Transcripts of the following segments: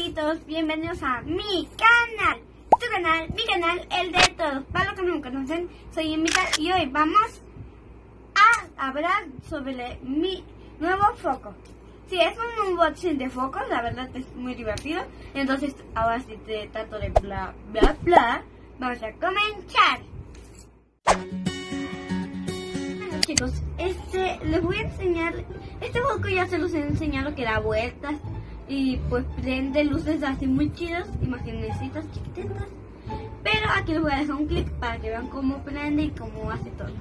amiguitos, bienvenidos a mi canal, tu canal, mi canal, el de todos. Para los que no me conocen, soy Emita y hoy vamos a hablar sobre mi nuevo foco. Sí, es un unboxing de focos, la verdad es muy divertido. Entonces, ahora sí te trato de bla bla bla, vamos a comenzar. Bueno, chicos, les voy a enseñar, este foco ya se los he enseñado que da vueltas y pues prende luces así muy chidas, imagenecitas chiquititas. Pero aquí les voy a dejar un clip para que vean cómo prende y cómo hace todo.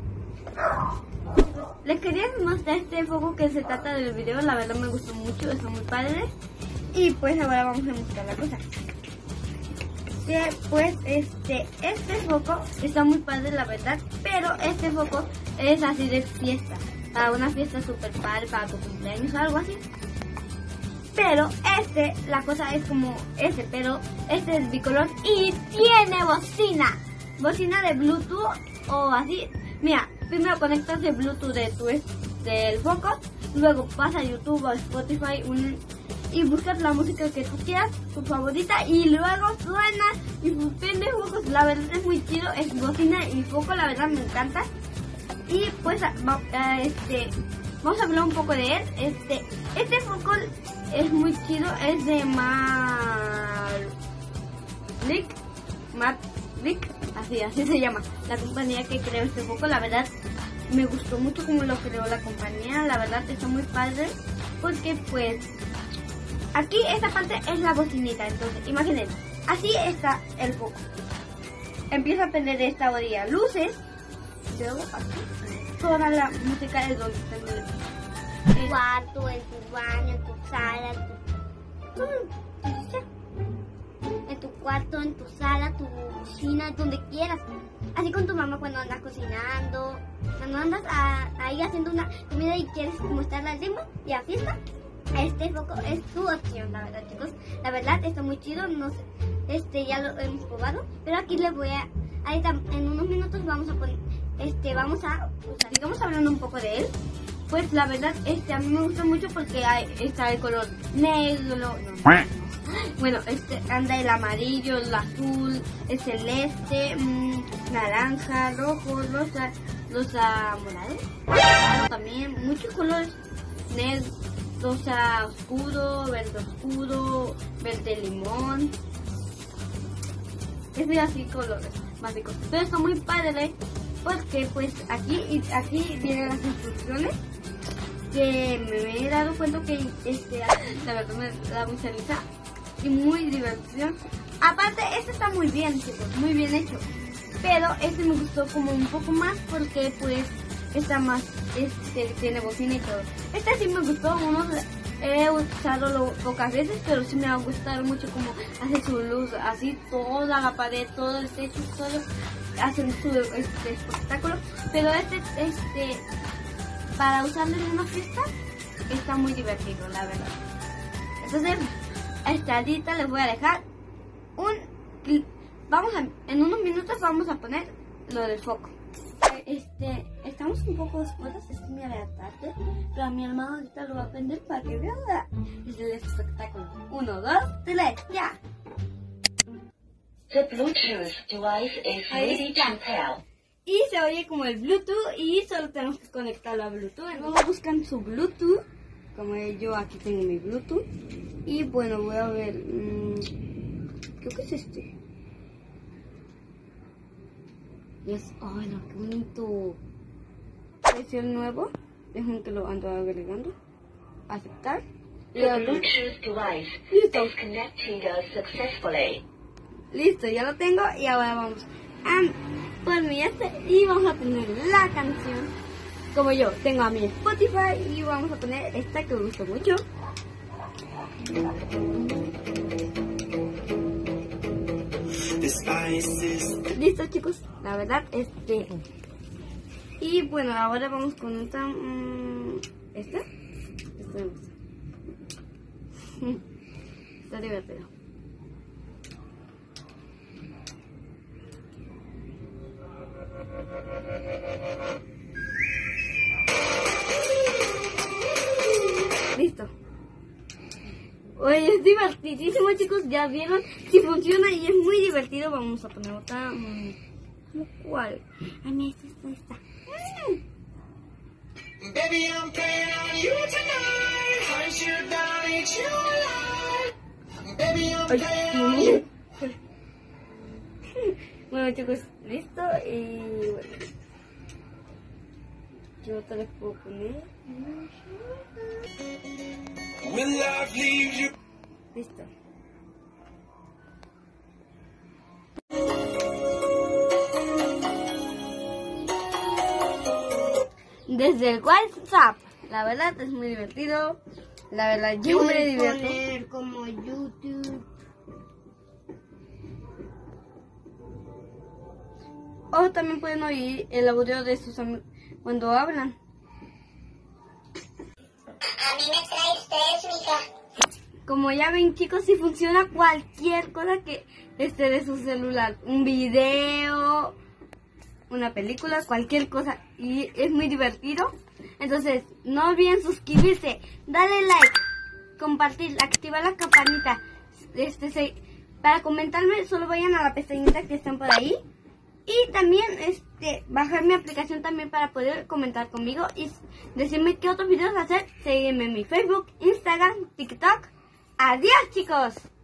Les quería mostrar este foco que se trata del video, la verdad me gustó mucho, está muy padre. Y pues ahora vamos a mostrar la cosa. Que pues este foco está muy padre la verdad, pero este foco es así de fiesta, para una fiesta super padre, para tu cumpleaños o algo así. Pero la cosa es como pero este es bicolor y tiene bocina de Bluetooth o así. Mira, primero conectas el Bluetooth del foco, luego pasa a YouTube o Spotify y buscas la música que tú quieras, tu favorita, y luego suena y prende focos. La verdad es muy chido, es bocina y foco, la verdad me encanta. Y pues vamos a hablar un poco de él. Este foco es muy chido, es de Mavic, así se llama la compañía que creó este foco. La verdad me gustó mucho como lo creó la compañía, la verdad está muy padre, porque pues aquí esta parte es la bocinita. Entonces imagínense, así está el foco, empieza a prender de esta orilla luces, luego aquí toda la música es donde está en tu cuarto, en tu baño, en tu sala, en tu cuarto, en tu sala, tu cocina, donde quieras. Así con tu mamá cuando andas cocinando, cuando andas ahí haciendo una comida y quieres mostrarla al ritmo y a fiesta. Este foco es tu opción, la verdad, chicos. La verdad está muy chido, no sé, ya lo hemos probado, pero aquí les voy a, en unos minutos vamos a poner, sigamos hablando un poco de él. Pues la verdad, a mí me gusta mucho porque está el color negro, bueno, anda el amarillo, el azul, el celeste, naranja, rojo, rosa morado, también muchos colores, negro, rosa oscuro, verde limón, es de así colores básicos. Pero está muy padre porque pues aquí vienen las instrucciones, que me he dado cuenta que la verdad me da mucha risa y muy diversión. Aparte está muy bien, chicos, muy bien hecho, pero me gustó como un poco más porque pues está más, tiene bocina y todo. Sí me gustó, he usado pocas veces, pero sí me ha gustado mucho como hace su luz, así toda la pared, todo el techo, todo hacen su espectáculo. Pero para usarlo en una fiesta está muy divertido, la verdad. Entonces ahorita les voy a dejar en unos minutos vamos a poner lo del foco. Estamos un poco después, es muy tarde, pero a mi hermano ahorita lo va a prender para que vean el espectáculo. 1, 2, 3, ya. The Bluetooth device is ready to pair. Y se oye como el Bluetooth y solo tenemos que conectarlo a Bluetooth. Luego buscan su Bluetooth, como yo aquí tengo mi Bluetooth. Y bueno, voy a ver, creo que es ¡ay, no, qué bonito! Versión nuevo, dejen que lo ando agregando. Aceptar. The Bluetooth device is connected successfully. Listo, ya lo tengo y ahora vamos a poner y vamos a poner la canción. Como yo tengo a mi Spotify y vamos a poner esta que me gustó mucho. Listo, chicos, la verdad y bueno, ahora vamos con esta está divertido. Listo. Oye, es divertidísimo, chicos. Ya vieron si funciona y es muy divertido. Vamos a poner otra. ¿Cuál? Ay, mira, esta. Baby, I'm playing on you tonight. Hunt you down, eat you alive. Baby, I'm playing on you. Bueno, chicos, listo. Y bueno, ¿qué otra les puedo poner? When life leaves you. Listo. Desde el WhatsApp. La verdad es muy divertido. La verdad yo me divierto. Poner como YouTube. O también pueden oír el audio de sus amigos cuando hablan. A mí me trae ustedes, mija. Como ya ven, chicos, si funciona cualquier cosa que esté de su celular. Un video, una película, cualquier cosa. Y es muy divertido. Entonces, no olviden suscribirse, darle like, compartir, activar la campanita. Para comentarme, solo vayan a la pestañita que están por ahí. Y también bajar mi aplicación también para poder comentar conmigo y decirme qué otros videos hacer. Sígueme en mi Facebook, Instagram, TikTok. Adiós, chicos.